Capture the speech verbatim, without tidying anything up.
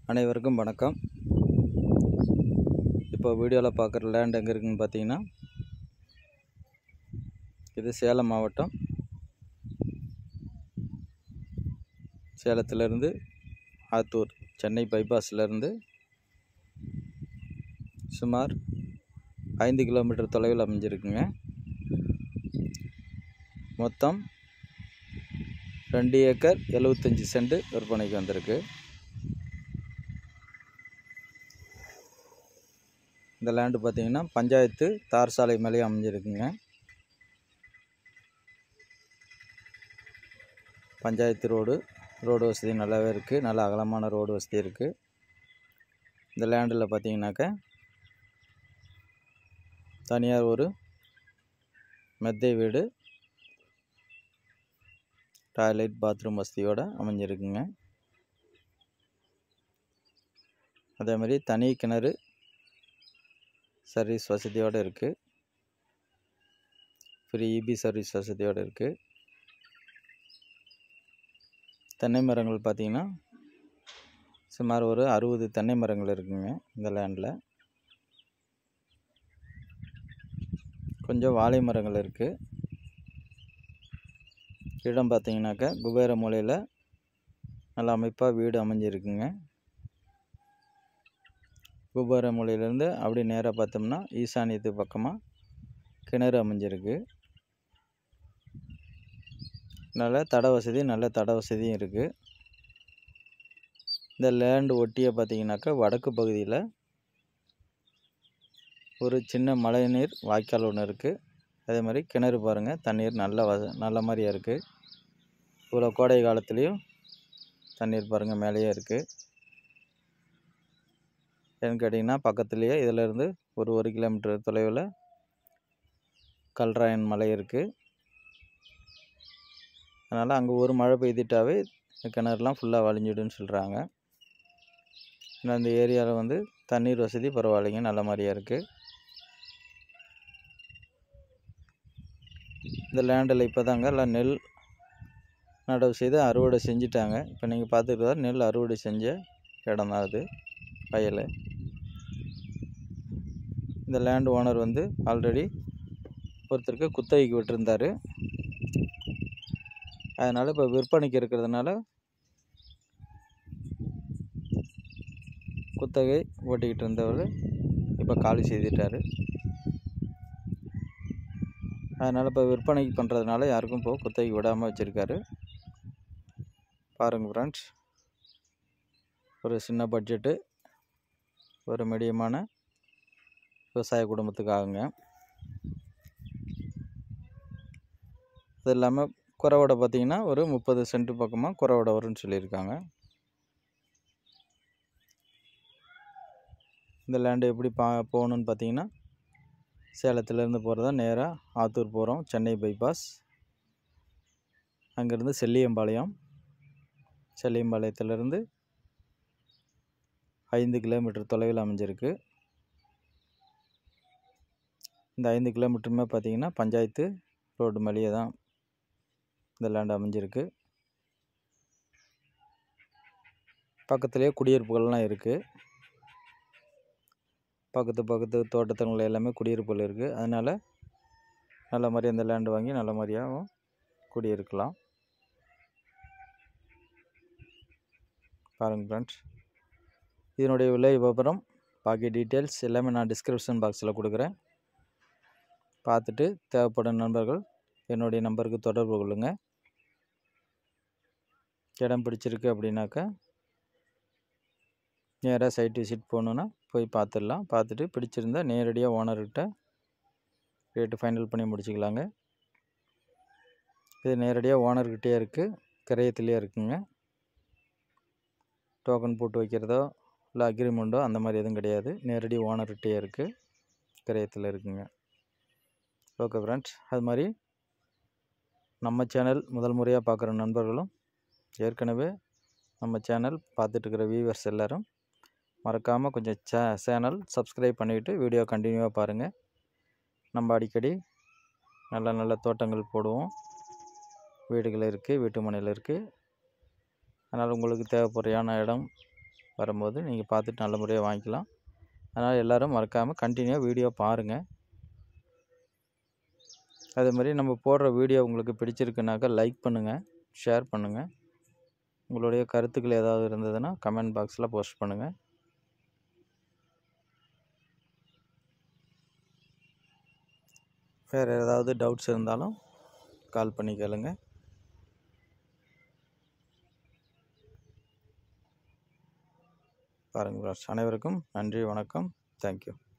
அனைவருக்கும் வணக்கம். இப்போ வீடியோவில் பார்க்குற லேண்ட் எங்கே இருக்குதுன்னு பார்த்தீங்கன்னா, இது சேலம் மாவட்டம். சேலத்திலேருந்து ஆத்தூர் சென்னை பைபாஸ்லேருந்து சுமார் ஐந்து கிலோமீட்டர் தொலைவில் அமைஞ்சிருக்குங்க. மொத்தம் ரெண்டு ஏக்கர் எழுபத்தஞ்சி சென்ட் விற்பனைக்கு வந்திருக்கு. இந்த லேண்டு பார்த்திங்கன்னா பஞ்சாயத்து தார் சாலை மேலேயே அமைஞ்சிருக்குங்க. பஞ்சாயத்து ரோடு ரோடு வசதி நல்லாவே இருக்குது. நல்ல அகலமான ரோடு வசதி இருக்குது. இந்த லேண்டில் பார்த்திங்கனாக்கா தனியார் ஒரு மெத்தை வீடு, டாய்லெட், பாத்ரூம் வசதியோடு அமைஞ்சிருக்குங்க. அதே மாதிரி தனி கிணறு சர்வீஸ் வசதியோடு இருக்குது. ஃப்ரீ இபி சர்வீஸ் வசதியோடு இருக்குது. தென்னை மரங்கள் பார்த்திங்கன்னா சுமார் ஒரு அறுபது தென்னை மரங்கள் இருக்குங்க இந்த லேண்டில். கொஞ்சம் வாழை மரங்கள் இருக்குது. இடம் பார்த்திங்கனாக்கா குபேர மூலையில் நல்ல அமைப்பாக வீடு அமைஞ்சிருக்குங்க. குபேர மூலையிலேருந்து அப்படி நேராக பார்த்தோம்னா ஈசானியத்து பக்கமாக கிணறு அமைஞ்சிருக்கு. நல்ல தட வசதி நல்ல தட வசதியும் இருக்குது. இந்த லேண்டு ஒட்டியை பார்த்திங்கனாக்கா வடக்கு பகுதியில் ஒரு சின்ன மழைநீர் வாய்க்கால் ஒன்று இருக்குது. அதே மாதிரி கிணறு பாருங்கள், தண்ணீர் நல்ல வ நல்ல மாதிரியாக இருக்குது. இவ்வளோ கோடை காலத்துலேயும் தண்ணீர் பாருங்கள் மேலேயே இருக்குது. ஏன்னு கேட்டிங்கன்னா பக்கத்துலேயே இதிலேருந்து ஒரு ஒரு கிலோமீட்டர் தொலைவில் கல்ராயன் மலை இருக்குது. அதனால் அங்கே ஒரு மழை பெய்துட்டாவே கிணறுலாம் ஃபுல்லாக வழிஞ்சிடுன்னு சொல்கிறாங்க. ஆனால் இந்த ஏரியாவில் வந்து தண்ணீர் வசதி பரவாயில்லைங்க, நல்ல மாதிரியாக இருக்குது. இந்த லேண்டில் இப்போ தாங்க எல்லாம் நெல் நடவு செய்து அறுவடை செஞ்சிட்டாங்க. இப்போ நீங்கள் பார்த்துக்கிட்டு நெல் அறுவடை செஞ்ச இடம் தான் அது, வயல். இந்த லேண்ட் ஓனர் வந்து ஆல்ரெடி ஒருத்தருக்கு குத்தகைக்கு விட்டுருந்தார். அதனால் இப்போ விற்பனைக்கு இருக்கிறதுனால குத்தகை ஓட்டிக்கிட்டு இருந்தவர் இப்போ காலி செய்துட்டார். அதனால் இப்போ விற்பனைக்கு பண்ணுறதுனால யாருக்கும் இப்போ குத்தகைக்கு விடாமல் வச்சுருக்காரு. பாருங்கள் ஃப்ரெண்ட்ஸ், ஒரு சின்ன பட்ஜெட்டு ஒரு மீடியமான விவசாய குடும்பத்துக்காகுங்க. அது இல்லாமல் குறவடை பார்த்திங்கன்னா ஒரு முப்பது சென்ட் பக்கமாக குறவடை வரும்னு சொல்லியிருக்காங்க. இந்த லேண்டு எப்படி பா போகணுன்னு பார்த்தீங்கன்னா, சேலத்துலேருந்து போகிறதா நேராக ஆத்தூர் போகிறோம், சென்னை பைபாஸ். அங்கேருந்து செல்லியம்பாளையம், செல்லியம்பாளையத்திலேருந்து ஐந்து கிலோமீட்டர் தொலைவில் அமைஞ்சிருக்கு. இந்த ஐந்து கிலோமீட்டருமே பார்த்திங்கன்னா பஞ்சாயத்து ரோடு மேலேயே தான் இந்த லேண்ட் அமைஞ்சிருக்கு. பக்கத்துலேயே குடியிருப்புகள்லாம் இருக்குது. பக்கத்து பக்கத்து தோட்டத்துங்களில் எல்லாமே குடியிருப்புகள் இருக்குது. அதனால் நல்ல மாதிரி அந்த லேண்டு வாங்கி நல்ல மாதிரியாகவும் குடியிருக்கலாம். பாருங்கள் ஃப்ரெண்ட்ஸ், இதனுடைய விலை விவரம் பாக்கி டீட்டெயில்ஸ் எல்லாமே நான் டிஸ்கிரிப்ஷன் பாக்ஸில் கொடுக்குறேன். பார்த்துட்டு தேவைப்படும் நண்பர்கள் என்னுடைய நம்பருக்கு தொடர்பு கொள்ளுங்கள். இடம் பிடிச்சிருக்கு அப்படின்னாக்கா நேராக சைட் விசிட் போகணுன்னா போய் பார்த்துடலாம். பார்த்துட்டு பிடிச்சிருந்தால் நேரடியாக ஓனர்கிட்ட ரேட்டு ஃபைனல் பண்ணி முடிச்சுக்கலாங்க. இது நேரடியாக ஓனர்கிட்டே இருக்குது, கிரயத்திலே இருக்குங்க. டோக்கன் போட்டு வைக்கிறதோ இல்லை அக்ரிமெண்ட்டோ அந்த மாதிரி எதுவும் கிடையாது. நேரடி ஓனர்கிட்டே இருக்குது, கிரயத்தில் இருக்குங்க. ஓகே ஃப்ரெண்ட்ஸ், அது மாதிரி நம்ம சேனல் முதல் முறையாக பார்க்குற நண்பர்களும் ஏற்கனவே நம்ம சேனல் பார்த்துட்ருக்கிற வியூவர்ஸ் எல்லோரும் மறக்காமல் கொஞ்சம் சே சேனல் சப்ஸ்கிரைப் பண்ணிவிட்டு வீடியோ கண்டினியூவாக பாருங்கள். நம்ம அடிக்கடி நல்ல நல்ல தோட்டங்கள் போடுவோம், வீடுகள் இருக்குது, வீட்டு மனையில் இருக்குது. அதனால் உங்களுக்கு தேவைப்படுறையான இடம் வரும்போது நீங்கள் பார்த்துட்டு நல்ல முறையாக வாங்கிக்கலாம். அதனால் எல்லோரும் மறக்காமல் கண்டினியூவாக வீடியோ பாருங்கள். அதே மாதிரி நம்ம போடுற வீடியோ உங்களுக்கு பிடிச்சிருக்குனாக்கா லைக் பண்ணுங்கள், ஷேர் பண்ணுங்கள். உங்களுடைய கருத்துக்கள் ஏதாவது இருந்ததுன்னா கமெண்ட் பாக்ஸில் போஸ்ட் பண்ணுங்கள். வேறு ஏதாவது டவுட்ஸ் இருந்தாலும் கால் பண்ணி கேளுங்க. பாருங்கள். அனைவருக்கும் நன்றி, வணக்கம், தேங்க்யூ.